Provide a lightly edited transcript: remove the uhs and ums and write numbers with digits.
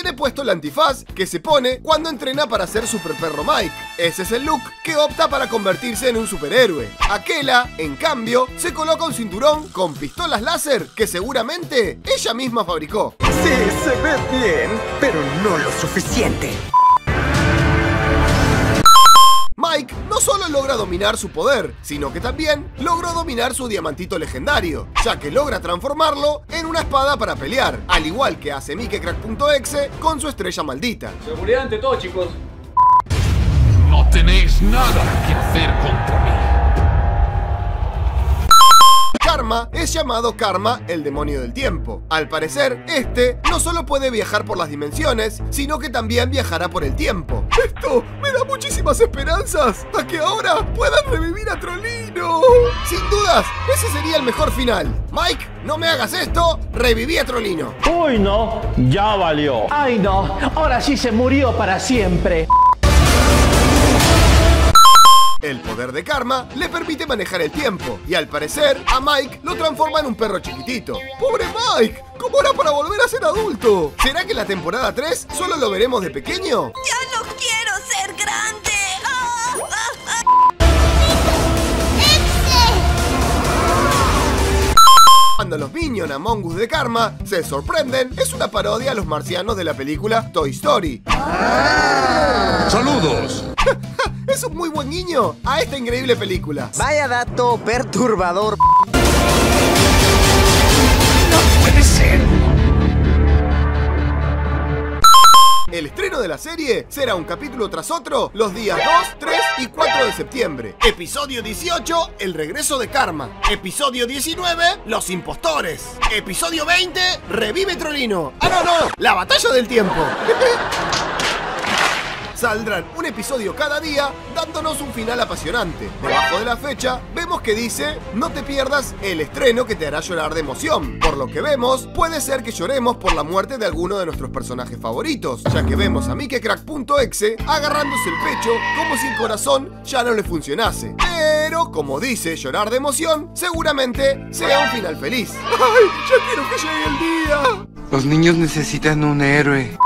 tiene puesto el antifaz que se pone cuando entrena para ser Super Perro Mike. Ese es el look que opta para convertirse en un superhéroe. Akela, en cambio, se coloca un cinturón con pistolas láser que seguramente ella misma fabricó. Sí, se ve bien, pero no lo suficiente. Mike no solo logra dominar su poder, sino que también logró dominar su diamantito legendario, ya que logra transformarlo en una espada para pelear, al igual que hace MikeCrack.exe con su estrella maldita. Seguridad ante todo, chicos. No tenéis nada que hacer contra mí. Karma es llamado Karma, el demonio del tiempo. Al parecer, este no solo puede viajar por las dimensiones, sino que también viajará por el tiempo. Esto me da muchísimas esperanzas a que ahora puedan revivir a Trollino. Sin dudas, ese sería el mejor final. Mike, no me hagas esto, reviví a Trollino. Uy, no, ya valió. Ay, no, ahora sí se murió para siempre. El poder de Karma le permite manejar el tiempo y al parecer a Mike lo transforma en un perro chiquitito. ¡Pobre Mike! ¿Cómo era para volver a ser adulto? ¿Será que en la temporada 3 solo lo veremos de pequeño? ¡Ya no quiero ser grande! Cuando los Minions Among Us de Karma se sorprenden, es una parodia a los marcianos de la película Toy Story. ¡Saludos! Es un muy buen guiño a esta increíble película. Vaya dato perturbador. El estreno de la serie será un capítulo tras otro los días 2, 3 y 4 de septiembre. Episodio 18, el regreso de Karma. Episodio 19, los impostores. Episodio 20, revive Trollino. ¡Ah, no! La batalla del tiempo. Saldrán un episodio cada día dándonos un final apasionante. Debajo de la fecha vemos que dice: no te pierdas el estreno que te hará llorar de emoción. Por lo que vemos, puede ser que lloremos por la muerte de alguno de nuestros personajes favoritos, ya que vemos a MikeCrack.exe agarrándose el pecho como si el corazón ya no le funcionase. Pero, como dice llorar de emoción, seguramente sea un final feliz. ¡Ay, ya quiero que llegue el día! Los niños necesitan un héroe.